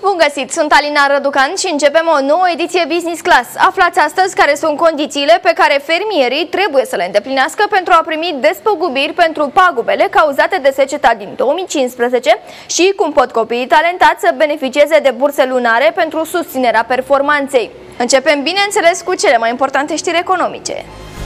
Bun găsit! Sunt Alina Răducan și începem o nouă ediție Business Class. Aflați astăzi care sunt condițiile pe care fermierii trebuie să le îndeplinească pentru a primi despăgubiri pentru pagubele cauzate de seceta din 2015 și cum pot copiii talentați să beneficieze de burse lunare pentru susținerea performanței. Începem, bineînțeles, cu cele mai importante știri economice.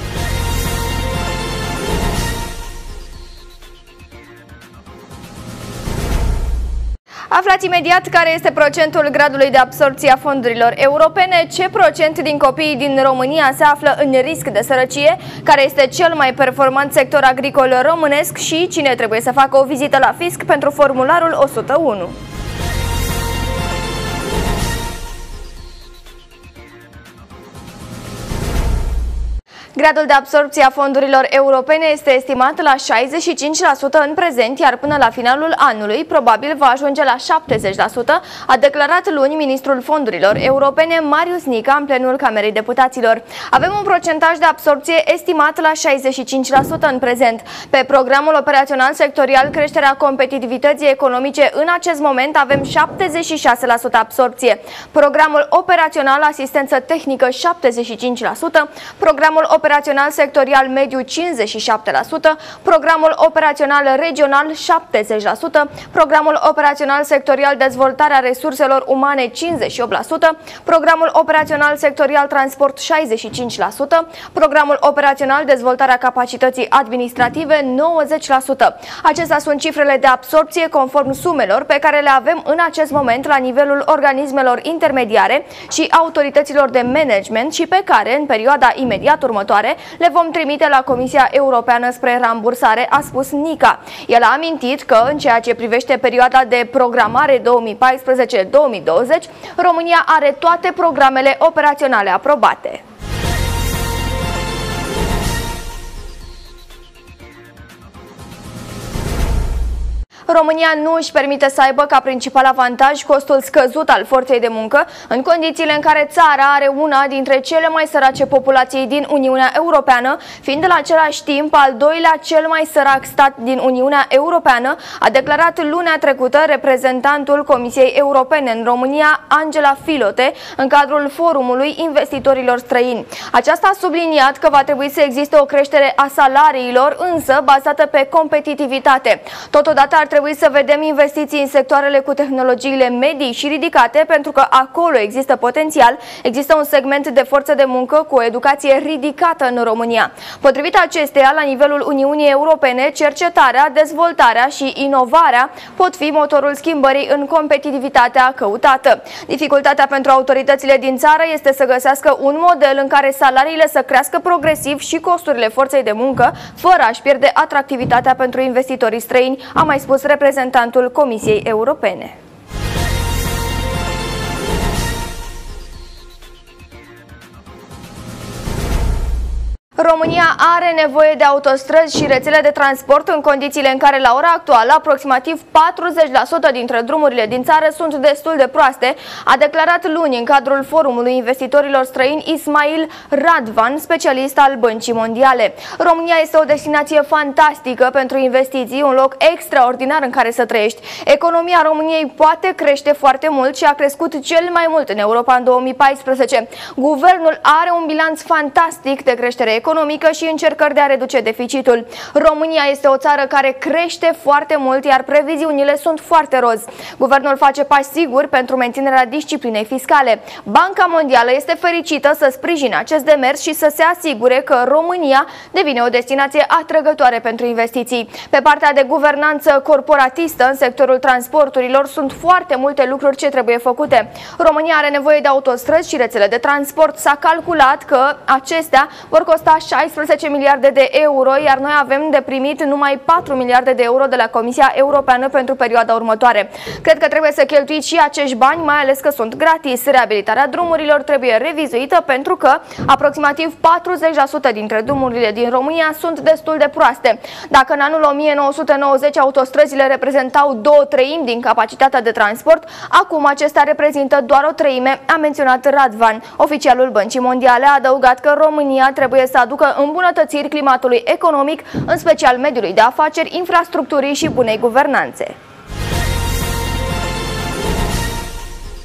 Aflați imediat care este procentul gradului de absorbție a fondurilor europene, ce procent din copiii din România se află în risc de sărăcie, care este cel mai performant sector agricol românesc și cine trebuie să facă o vizită la fisc pentru formularul 101. Gradul de absorbție a fondurilor europene este estimat la 65% în prezent, iar până la finalul anului probabil va ajunge la 70%, a declarat luni ministrul fondurilor europene Marius Nica în plenul Camerei Deputaților. Avem un procentaj de absorbție estimat la 65% în prezent. Pe programul operațional sectorial Creșterea competitivității economice în acest moment avem 76% absorbție. Programul operațional Asistență tehnică 75%, programul operațional sectorial mediu 57%, programul operațional regional 70%, programul operațional sectorial dezvoltarea resurselor umane 58%, programul operațional sectorial transport 65%, programul operațional dezvoltarea capacității administrative 90%. Acestea sunt cifrele de absorbție conform sumelor pe care le avem în acest moment la nivelul organismelor intermediare și autorităților de management și pe care în perioada imediat următoare le vom trimite la Comisia Europeană spre rambursare, a spus Nica. El a amintit că, în ceea ce privește perioada de programare 2014-2020, România are toate programele operaționale aprobate. România nu își permite să aibă ca principal avantaj costul scăzut al forței de muncă, în condițiile în care țara are una dintre cele mai sărace populații din Uniunea Europeană, fiind în același timp al doilea cel mai sărac stat din Uniunea Europeană, a declarat lunea trecută reprezentantul Comisiei Europene în România, Angela Filote, în cadrul forumului investitorilor străini. Aceasta a subliniat că va trebui să existe o creștere a salariilor, însă bazată pe competitivitate. Totodată ar trebui să vedem investiții în sectoarele cu tehnologiile medii și ridicate, pentru că acolo există potențial, există un segment de forță de muncă cu o educație ridicată în România. Potrivit acesteia, la nivelul Uniunii Europene, cercetarea, dezvoltarea și inovarea pot fi motorul schimbării în competitivitatea căutată. Dificultatea pentru autoritățile din țară este să găsească un model în care salariile să crească progresiv și costurile forței de muncă, fără a-și pierde atractivitatea pentru investitorii străini, a mai spus reprezentantul Comisiei Europene. România are nevoie de autostrăzi și rețele de transport în condițiile în care la ora actuală aproximativ 40% dintre drumurile din țară sunt destul de proaste, a declarat luni în cadrul forumului investitorilor străini Ismail Radvan, specialist al Băncii Mondiale. România este o destinație fantastică pentru investiții, un loc extraordinar în care să trăiești. Economia României poate crește foarte mult și a crescut cel mai mult în Europa în 2014. Guvernul are un bilanț fantastic de creștere economică și încercări de a reduce deficitul. România este o țară care crește foarte mult, iar previziunile sunt foarte roz. Guvernul face pași siguri pentru menținerea disciplinei fiscale. Banca Mondială este fericită să sprijine acest demers și să se asigure că România devine o destinație atrăgătoare pentru investiții. Pe partea de guvernanță corporatistă în sectorul transporturilor sunt foarte multe lucruri ce trebuie făcute. România are nevoie de autostrăzi și rețele de transport. S-a calculat că acestea vor costa 16 miliarde de euro, iar noi avem de primit numai 4 miliarde de euro de la Comisia Europeană pentru perioada următoare. Cred că trebuie să cheltuiți și acești bani, mai ales că sunt gratis. Reabilitarea drumurilor trebuie revizuită pentru că aproximativ 40% dintre drumurile din România sunt destul de proaste. Dacă în anul 1990 autostrăzile reprezentau 2/3 din capacitatea de transport, acum acestea reprezintă doar 1/3, a menționat Radvan. Oficialul Băncii Mondiale a adăugat că România trebuie să aducă îmbunătățiri climatului economic, în special mediului de afaceri, infrastructurii și bunei guvernanțe.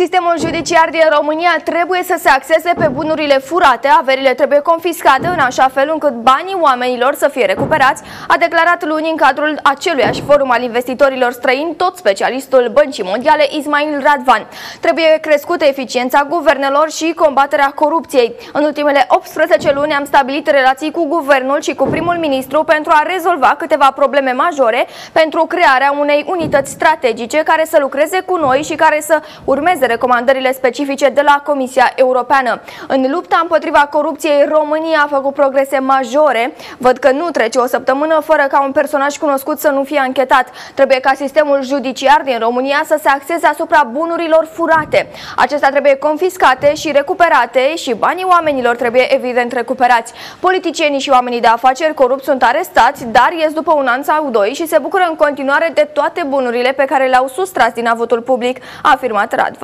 Sistemul judiciar din România trebuie să se axeze pe bunurile furate, averile trebuie confiscate în așa fel încât banii oamenilor să fie recuperați, a declarat luni în cadrul aceluiași forum al investitorilor străini tot specialistul Băncii Mondiale Ismail Radvan. Trebuie crescută eficiența guvernelor și combaterea corupției. În ultimele 18 luni am stabilit relații cu guvernul și cu primul ministru pentru a rezolva câteva probleme majore pentru crearea unei unități strategice care să lucreze cu noi și care să urmeze recomandările specifice de la Comisia Europeană. În lupta împotriva corupției, România a făcut progrese majore. Văd că nu trece o săptămână fără ca un personaj cunoscut să nu fie anchetat. Trebuie ca sistemul judiciar din România să se axeze asupra bunurilor furate. Acestea trebuie confiscate și recuperate și banii oamenilor trebuie evident recuperați. Politicienii și oamenii de afaceri corupți sunt arestați, dar ies după un an sau doi și se bucură în continuare de toate bunurile pe care le-au sustras din avutul public, a afirmat Radvan.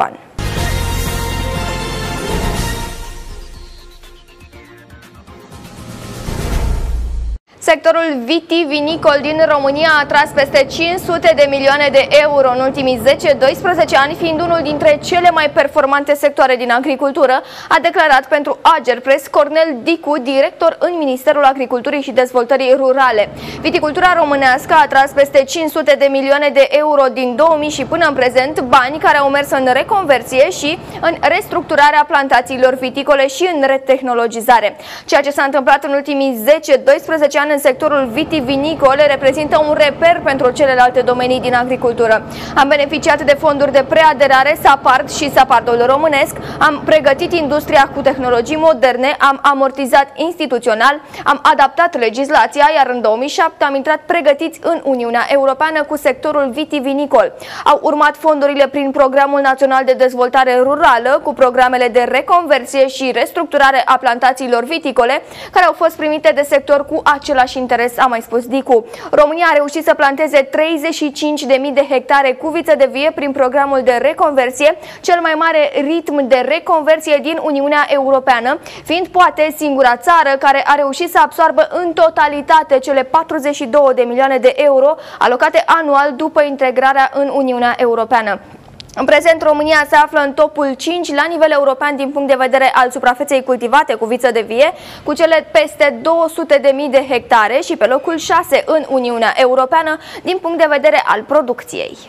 Sectorul vitivinicol din România a atras peste 500 de milioane de euro în ultimii 10-12 ani, fiind unul dintre cele mai performante sectoare din agricultură, a declarat pentru Agerpres Cornel Dicu, director în Ministerul Agriculturii și Dezvoltării Rurale. Viticultura românească a atras peste 500 de milioane de euro din 2000 și până în prezent, bani care au mers în reconversie și în restructurarea plantațiilor viticole și în retehnologizare. Ceea ce s-a întâmplat în ultimii 10-12 ani în sectorul vitivinicol reprezintă un reper pentru celelalte domenii din agricultură. Am beneficiat de fonduri de preaderare SAPARD și SAPARD-ul românesc, am pregătit industria cu tehnologii moderne, am amortizat instituțional, am adaptat legislația, iar în 2007 am intrat pregătiți în Uniunea Europeană cu sectorul vitivinicol. Au urmat fondurile prin Programul Național de Dezvoltare Rurală, cu programele de reconversie și restructurare a plantațiilor viticole, care au fost primite de sector cu același interes, a mai spus Dicu. România a reușit să planteze 35.000 de hectare cu viță de vie prin programul de reconversie, cel mai mare ritm de reconversie din Uniunea Europeană, fiind poate singura țară care a reușit să absoarbă în totalitate cele 42 de milioane de euro alocate anual după integrarea în Uniunea Europeană. În prezent, România se află în topul 5 la nivel european din punct de vedere al suprafeței cultivate cu viță de vie, cu cele peste 200.000 de hectare și pe locul 6 în Uniunea Europeană din punct de vedere al producției.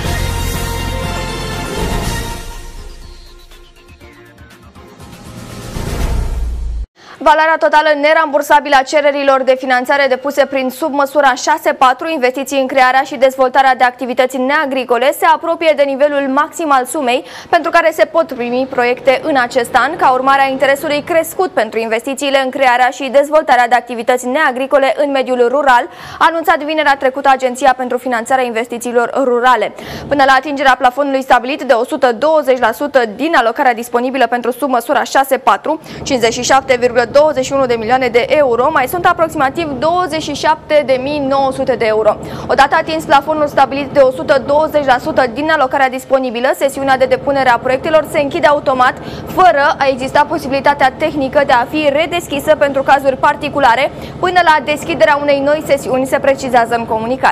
Valoarea totală nerambursabilă a cererilor de finanțare depuse prin submăsura 6.4, investiții în crearea și dezvoltarea de activități neagricole, se apropie de nivelul maxim al sumei pentru care se pot primi proiecte în acest an, ca urmare a interesului crescut pentru investițiile în crearea și dezvoltarea de activități neagricole în mediul rural, a anunțat vinerea trecută Agenția pentru Finanțarea Investițiilor Rurale. Până la atingerea plafonului stabilit de 120% din alocarea disponibilă pentru submăsura 6.4, 57,21 de milioane de euro, mai sunt aproximativ 27.900 de euro. Odată atins plafonul stabilit de 120% din alocarea disponibilă, sesiunea de depunere a proiectelor se închide automat, fără a exista posibilitatea tehnică de a fi redeschisă pentru cazuri particulare, până la deschiderea unei noi sesiuni, se precizează în comunicat.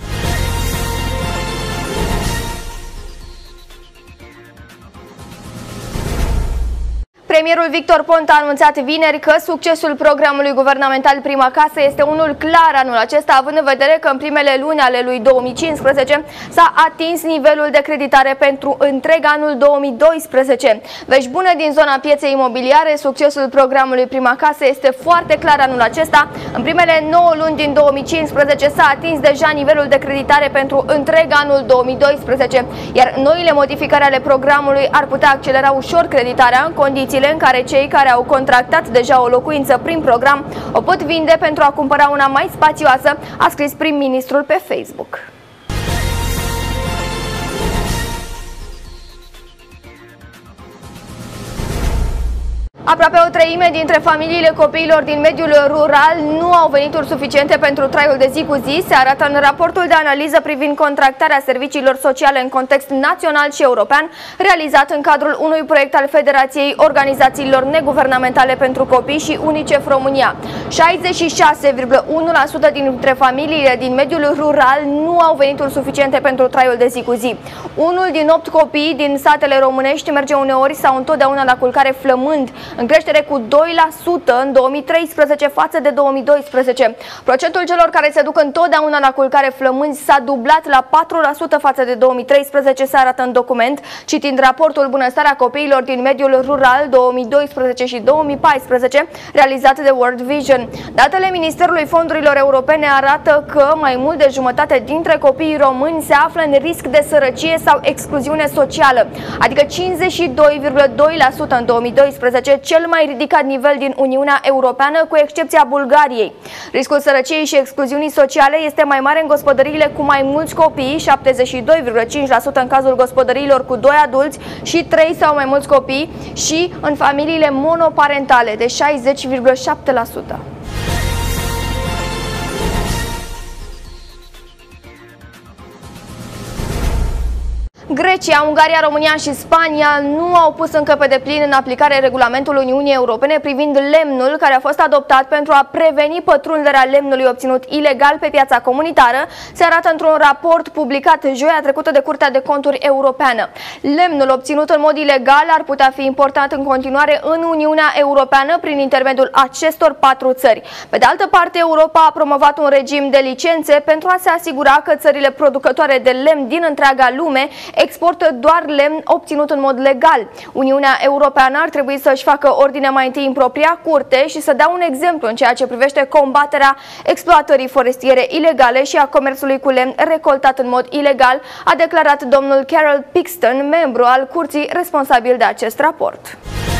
Premierul Victor Ponta a anunțat vineri că succesul programului guvernamental Prima Casă este unul clar anul acesta, având în vedere că în primele luni ale lui 2015 s-a atins nivelul de creditare pentru întreg anul 2012. Vești bune din zona pieței imobiliare, succesul programului Prima Casă este foarte clar anul acesta. În primele 9 luni din 2015 s-a atins deja nivelul de creditare pentru întreg anul 2012, iar noile modificări ale programului ar putea accelera ușor creditarea în condiții în care cei care au contractat deja o locuință prin program o pot vinde pentru a cumpăra una mai spațioasă, a scris prim-ministrul pe Facebook. Aproape o treime dintre familiile copiilor din mediul rural nu au venituri suficiente pentru traiul de zi cu zi, se arată în raportul de analiză privind contractarea serviciilor sociale în context național și european, realizat în cadrul unui proiect al Federației Organizațiilor Neguvernamentale pentru Copii și UNICEF România. 66,1% dintre familiile din mediul rural nu au venituri suficiente pentru traiul de zi cu zi. Unul din 8 copii din satele românești merge uneori sau întotdeauna la culcare flămând, în creștere cu 2% în 2013 față de 2012. Procentul celor care se duc întotdeauna la culcare flămânzi s-a dublat la 4% față de 2013, se arată în document, citind raportul Bunăstarea copiilor din mediul rural 2012 și 2014, realizat de World Vision. Datele Ministerului Fondurilor Europene arată că mai mult de jumătate dintre copiii români se află în risc de sărăcie sau excluziune socială, adică 52,2% în 2012, cel mai ridicat nivel din Uniunea Europeană, cu excepția Bulgariei. Riscul sărăciei și excluziunii sociale este mai mare în gospodăriile cu mai mulți copii, 72,5% în cazul gospodăriilor cu 2 adulți și 3 sau mai mulți copii, și în familiile monoparentale de 60,7%. Grecia, Ungaria, România și Spania nu au pus încă pe deplin în aplicare regulamentul Uniunii Europene privind lemnul, care a fost adoptat pentru a preveni pătrunderea lemnului obținut ilegal pe piața comunitară, se arată într-un raport publicat joia trecută de Curtea de Conturi Europeană. Lemnul obținut în mod ilegal ar putea fi importat în continuare în Uniunea Europeană prin intermediul acestor 4 țări. Pe de altă parte, Europa a promovat un regim de licențe pentru a se asigura că țările producătoare de lemn din întreaga lume exportă doar lemn obținut în mod legal. Uniunea Europeană ar trebui să-și facă ordine mai întâi în propria curte și să dea un exemplu în ceea ce privește combaterea exploatării forestiere ilegale și a comerțului cu lemn recoltat în mod ilegal, a declarat domnul Carol Pixton, membru al curții responsabil de acest raport.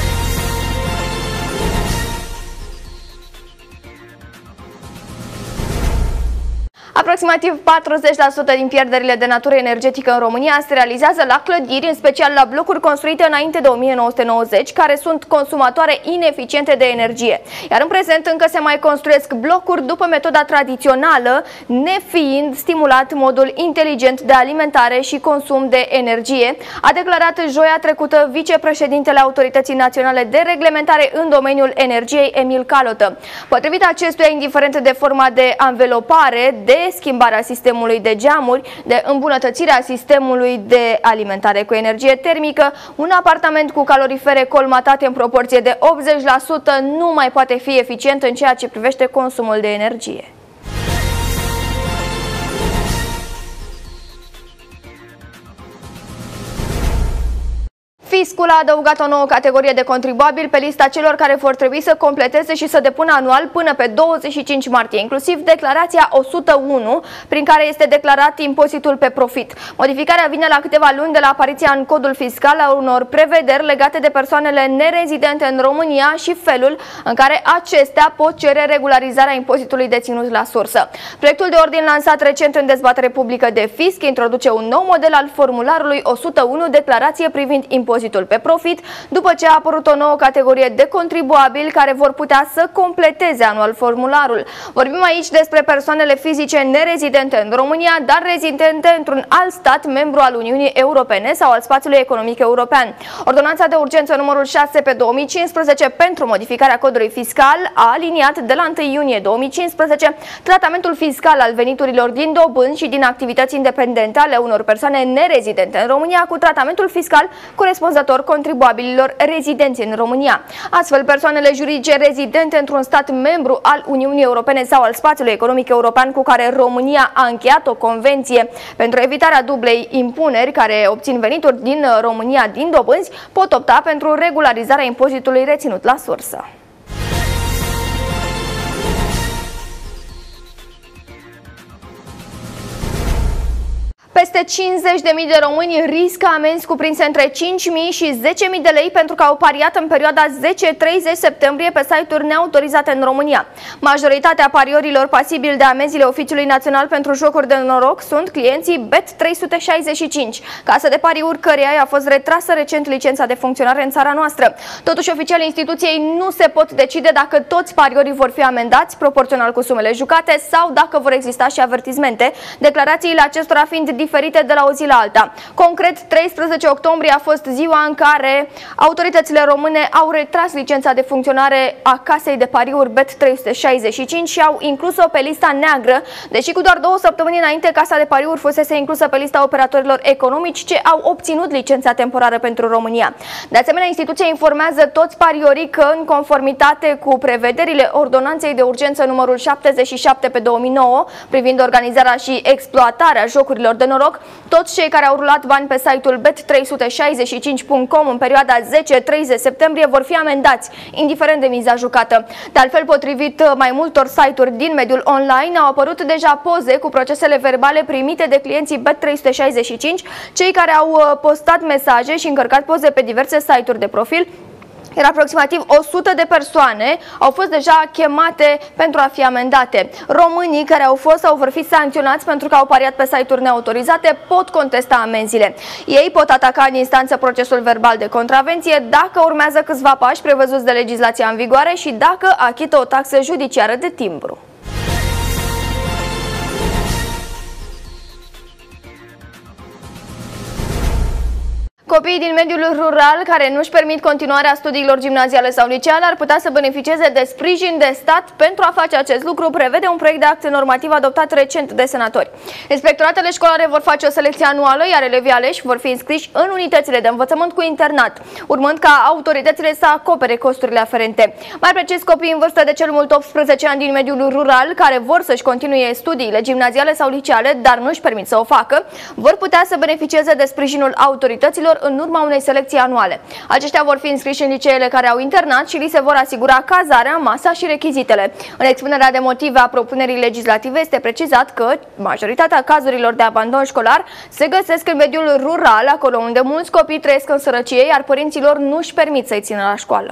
Aproximativ 40% din pierderile de natură energetică în România se realizează la clădiri, în special la blocuri construite înainte de 1990, care sunt consumatoare ineficiente de energie. Iar în prezent încă se mai construiesc blocuri după metoda tradițională, nefiind stimulat modul inteligent de alimentare și consum de energie, a declarat joia trecută vicepreședintele Autorității Naționale de Reglementare în domeniul energiei, Emil Calotă. Potrivit acestuia, indiferent de forma de anvelopare, de schimbarea sistemului de geamuri, de îmbunătățirea sistemului de alimentare cu energie termică, un apartament cu calorifere colmatate în proporție de 80% nu mai poate fi eficient în ceea ce privește consumul de energie. Fiscul a adăugat o nouă categorie de contribuabili pe lista celor care vor trebui să completeze și să depună anual până pe 25 martie, inclusiv declarația 101, prin care este declarat impozitul pe profit. Modificarea vine la câteva luni de la apariția în codul fiscal a unor prevederi legate de persoanele nerezidente în România și felul în care acestea pot cere regularizarea impozitului deținut la sursă. Proiectul de ordin lansat recent în dezbatere publică de fisc introduce un nou model al formularului 101, declarație privind impozitul pe profit, după ce a apărut o nouă categorie de contribuabili care vor putea să completeze anual formularul. Vorbim aici despre persoanele fizice nerezidente în România, dar rezidente într-un alt stat membru al Uniunii Europene sau al spațiului economic european. Ordonanța de urgență numărul 6 pe 2015 pentru modificarea codului fiscal a aliniat de la 1 iunie 2015 tratamentul fiscal al veniturilor din dobânzi și din activități independente ale unor persoane nerezidente în România cu tratamentul fiscal corespunzător contribuabililor rezidenți în România. Astfel, persoanele juridice rezidente într-un stat membru al Uniunii Europene sau al spațiului economic european cu care România a încheiat o convenție pentru evitarea dublei impuneri, care obțin venituri din România din dobânzi, pot opta pentru regularizarea impozitului reținut la sursă. Peste 50.000 de români riscă amenzi cuprinse între 5.000 și 10.000 de lei pentru că au pariat în perioada 10-30 septembrie pe site-uri neautorizate în România. Majoritatea pariorilor pasibili de amenziile Oficiului Național pentru Jocuri de Noroc sunt clienții Bet365, casă de pariuri căreia a fost retrasă recent licența de funcționare în țara noastră. Totuși, oficialii instituției nu se pot decide dacă toți pariorii vor fi amendați proporțional cu sumele jucate sau dacă vor exista și avertizmente, declarațiile acestora fiind diferite de la o zi la alta. Concret, 13 octombrie a fost ziua în care autoritățile române au retras licența de funcționare a casei de pariuri Bet365 și au inclus-o pe lista neagră, deși cu doar 2 săptămâni înainte casa de pariuri fusese inclusă pe lista operatorilor economici ce au obținut licența temporară pentru România. De asemenea, instituția informează toți pariorii că, în conformitate cu prevederile Ordonanței de Urgență numărul 77/2009 privind organizarea și exploatarea jocurilor de noroc, toți cei care au rulat bani pe site-ul bet365.com în perioada 10-30 septembrie vor fi amendați, indiferent de miza jucată. De altfel, potrivit mai multor site-uri din mediul online, au apărut deja poze cu procesele verbale primite de clienții Bet365, cei care au postat mesaje și încărcat poze pe diverse site-uri de profil. Iar aproximativ 100 de persoane au fost deja chemate pentru a fi amendate. Românii care au fost sau vor fi sancționați pentru că au pariat pe site-uri neautorizate pot contesta amenziile. Ei pot ataca în instanță procesul verbal de contravenție dacă urmează câțiva pași prevăzuți de legislația în vigoare și dacă achită o taxă judiciară de timbru. Copiii din mediul rural care nu-și permit continuarea studiilor gimnaziale sau liceale ar putea să beneficieze de sprijin de stat. Pentru a face acest lucru, prevede un proiect de act normativ adoptat recent de senatori. Inspectoratele școlare vor face o selecție anuală, iar elevii aleși vor fi înscriși în unitățile de învățământ cu internat, urmând ca autoritățile să acopere costurile aferente. Mai precis, copiii în vârstă de cel mult 18 ani din mediul rural, care vor să-și continue studiile gimnaziale sau liceale, dar nu-și permit să o facă, vor putea să beneficieze de sprijinul autorităților în urma unei selecții anuale. Aceștia vor fi înscriși în liceele care au internat și li se vor asigura cazarea, masa și rechizitele. În expunerea de motive a propunerii legislative este precizat că majoritatea cazurilor de abandon școlar se găsesc în mediul rural, acolo unde mulți copii trăiesc în sărăcie, iar părinților nu își permit să-i țină la școală.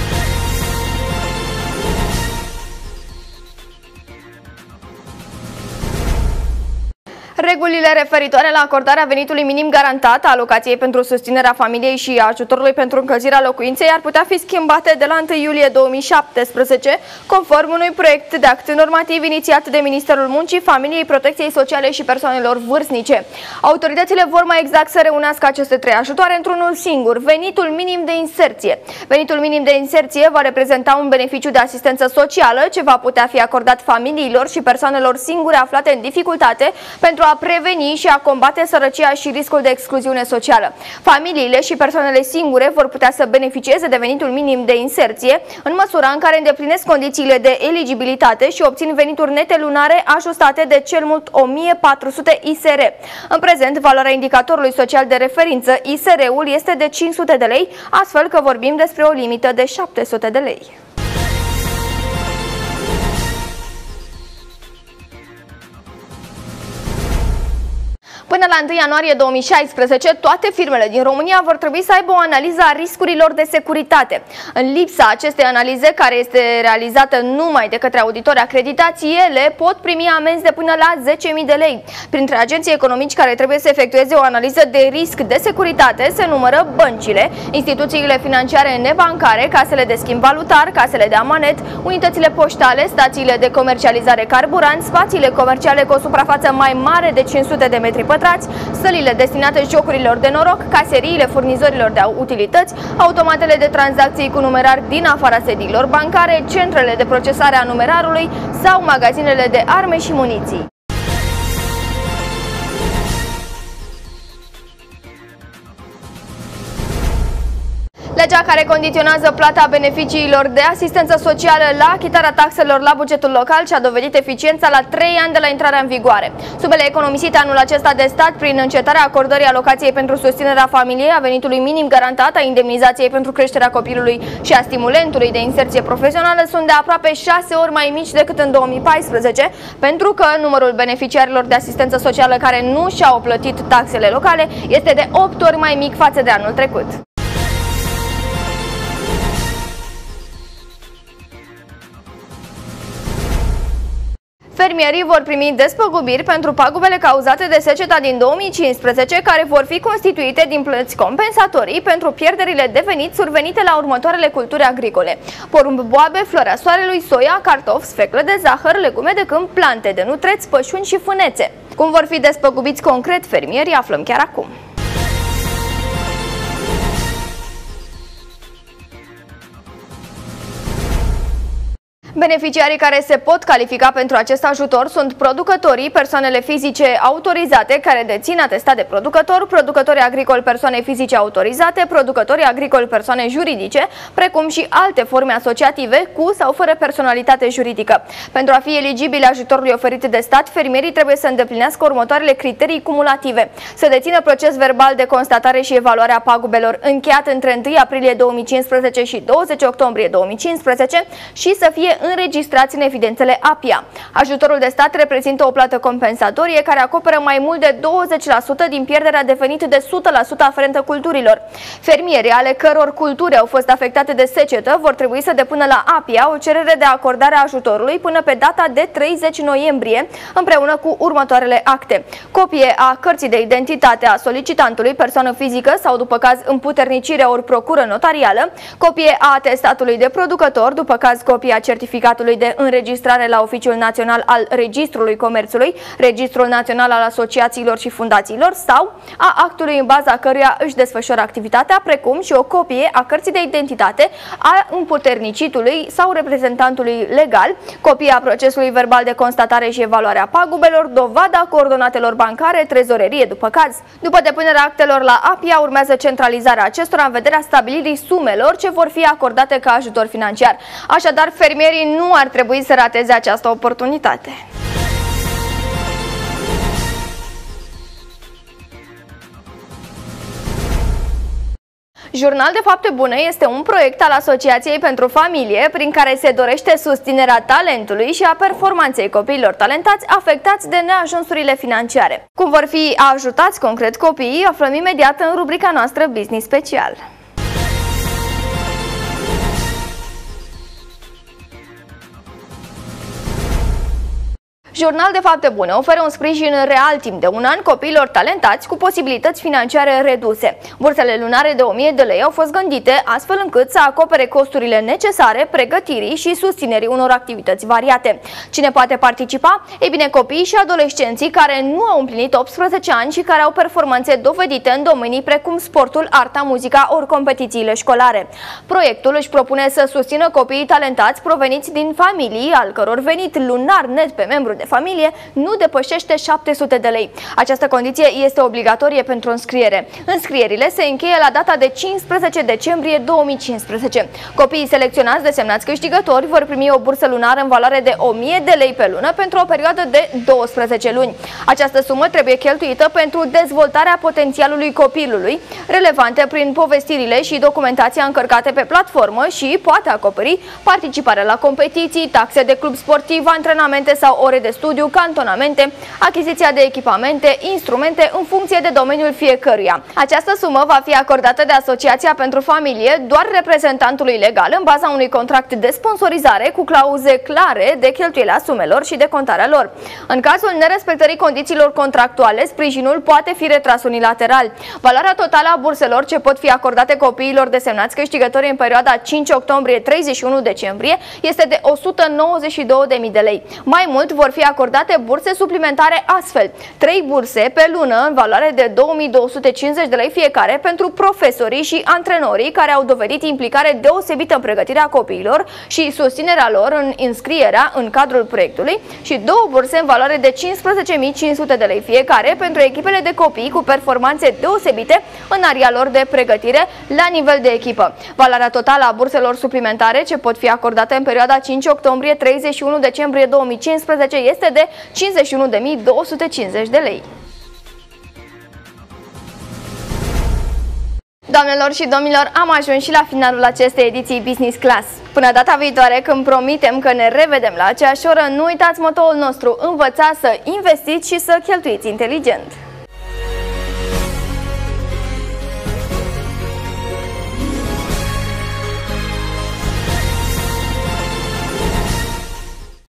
Regulile referitoare la acordarea venitului minim garantat, a alocației pentru susținerea familiei și a ajutorului pentru încălzirea locuinței ar putea fi schimbate de la 1 iulie 2017, conform unui proiect de act normativ inițiat de Ministerul Muncii, Familiei, Protecției Sociale și Persoanelor Vârstnice. Autoritățile vor mai exact să reunească aceste 3 ajutoare într-unul singur, venitul minim de inserție. Venitul minim de inserție va reprezenta un beneficiu de asistență socială ce va putea fi acordat familiilor și persoanelor singure aflate în dificultate pentru a preveni și a combate sărăcia și riscul de excluziune socială. Familiile și persoanele singure vor putea să beneficieze de venitul minim de inserție în măsura în care îndeplinesc condițiile de eligibilitate și obțin venituri nete lunare ajustate de cel mult 1400 ISR. În prezent, valoarea indicatorului social de referință, ISR-ul, este de 500 de lei, astfel că vorbim despre o limită de 700 de lei. Până la 1 ianuarie 2016, toate firmele din România vor trebui să aibă o analiză a riscurilor de securitate. În lipsa acestei analize, care este realizată numai de către auditori acreditați, ele pot primi amenzi de până la 10.000 de lei. Printre agenții economici care trebuie să efectueze o analiză de risc de securitate se numără băncile, instituțiile financiare nebancare, casele de schimb valutar, casele de amanet, unitățile poștale, stațiile de comercializare carburant, spațiile comerciale cu o suprafață mai mare de 500 de metri pătrați, sălile destinate jocurilor de noroc, caseriile furnizorilor de utilități, automatele de tranzacții cu numerar din afara sediilor bancare, centrele de procesare a numerarului sau magazinele de arme și muniții. Legea care condiționează plata beneficiilor de asistență socială la achitarea taxelor la bugetul local și-a dovedit eficiența la 3 ani de la intrarea în vigoare. Sumele economisite anul acesta de stat prin încetarea acordării alocației pentru susținerea familiei, a venitului minim garantat, a indemnizației pentru creșterea copilului și a stimulentului de inserție profesională sunt de aproape 6 ori mai mici decât în 2014, pentru că numărul beneficiarilor de asistență socială care nu și-au plătit taxele locale este de 8 ori mai mic față de anul trecut. Fermierii vor primi despăgubiri pentru pagubele cauzate de seceta din 2015, care vor fi constituite din plăți compensatorii pentru pierderile de venit survenite la următoarele culturi agricole: porumb, boabe, floarea soarelui, soia, cartofi, sfeclă de zahăr, legume de câmp, plante de nutreți, pășuni și fânețe. Cum vor fi despăgubiți concret fermierii, aflăm chiar acum. Beneficiarii care se pot califica pentru acest ajutor sunt producătorii, persoanele fizice autorizate care dețin atestat de producător, producătorii agricoli, persoane fizice autorizate, producătorii agricoli, persoane juridice, precum și alte forme asociative cu sau fără personalitate juridică. Pentru a fi eligibili ajutorului oferit de stat, fermierii trebuie să îndeplinească următoarele criterii cumulative: să dețină proces verbal de constatare și evaluare a pagubelor încheiat între 1 aprilie 2015 și 20 octombrie 2015 și să fie înregistrați în evidențele APIA. Ajutorul de stat reprezintă o plată compensatorie care acoperă mai mult de 20% din pierderea de venit de 100% aferentă culturilor. Fermierii ale căror culturi au fost afectate de secetă vor trebui să depună la APIA o cerere de acordare a ajutorului până pe data de 30 noiembrie, împreună cu următoarele acte: copie a cărții de identitate a solicitantului, persoană fizică sau, după caz, împuternicire ori procură notarială, copie a atestatului de producător, după caz copia certificatului de înregistrare la Oficiul Național al Registrului Comerțului, Registrul Național al Asociațiilor și Fundațiilor sau a actului în baza căruia își desfășoară activitatea, precum și o copie a cărții de identitate a împuternicitului sau reprezentantului legal, copia procesului verbal de constatare și evaluare a pagubelor, dovada coordonatelor bancare, trezorerie, după caz. După depunerea actelor la APIA, urmează centralizarea acestora în vederea stabilirii sumelor ce vor fi acordate ca ajutor financiar. Așadar, fermierii nu ar trebui să rateze această oportunitate. Jurnal de fapte bune este un proiect al Asociației pentru Familie prin care se dorește susținerea talentului și a performanței copiilor talentați afectați de neajunsurile financiare. Cum vor fi ajutați concret copiii, aflăm imediat în rubrica noastră Business Special. Jurnal de fapte bune oferă un sprijin real timp de un an copiilor talentați cu posibilități financiare reduse. Bursele lunare de 1000 de lei au fost gândite astfel încât să acopere costurile necesare pregătirii și susținerii unor activități variate. Cine poate participa? Ei bine, copiii și adolescenții care nu au împlinit 18 ani și care au performanțe dovedite în domenii precum sportul, arta, muzica ori competițiile școlare. Proiectul își propune să susțină copiii talentați proveniți din familii al căror venit lunar net pe membru de familie nu depășește 700 de lei. Această condiție este obligatorie pentru înscriere. Înscrierile se încheie la data de 15 decembrie 2015. Copiii selecționați desemnați câștigători vor primi o bursă lunară în valoare de 1000 de lei pe lună pentru o perioadă de 12 luni. Această sumă trebuie cheltuită pentru dezvoltarea potențialului copilului, relevante prin povestirile și documentația încărcate pe platformă, și poate acoperi participarea la competiții, taxe de club sportiv, antrenamente sau ore de studiu, cantonamente, achiziția de echipamente, instrumente în funcție de domeniul fiecăruia. Această sumă va fi acordată de Asociația pentru Familie doar reprezentantului legal în baza unui contract de sponsorizare cu clauze clare de cheltuielea sumelor și de contarea lor. În cazul nerespectării condițiilor contractuale, sprijinul poate fi retras unilateral. Valoarea totală a burselor ce pot fi acordate copiilor desemnați câștigători în perioada 5 octombrie-31 decembrie este de 192.000 de lei. Mai mult, vor fi fi acordate burse suplimentare astfel: 3 burse pe lună în valoare de 2250 de lei fiecare pentru profesorii și antrenorii care au dovedit implicare deosebită în pregătirea copiilor și susținerea lor în înscrierea în cadrul proiectului, și 2 burse în valoare de 15.500 de lei fiecare pentru echipele de copii cu performanțe deosebite în aria lor de pregătire la nivel de echipă. Valoarea totală a burselor suplimentare ce pot fi acordate în perioada 5 octombrie-31 decembrie 2015 este de 51.250 de lei. Doamnelor și domnilor, am ajuns și la finalul acestei ediții Business Class. Până data viitoare, când promitem că ne revedem la aceeași oră, nu uitați motoul nostru: învățați să investiți și să cheltuiți inteligent.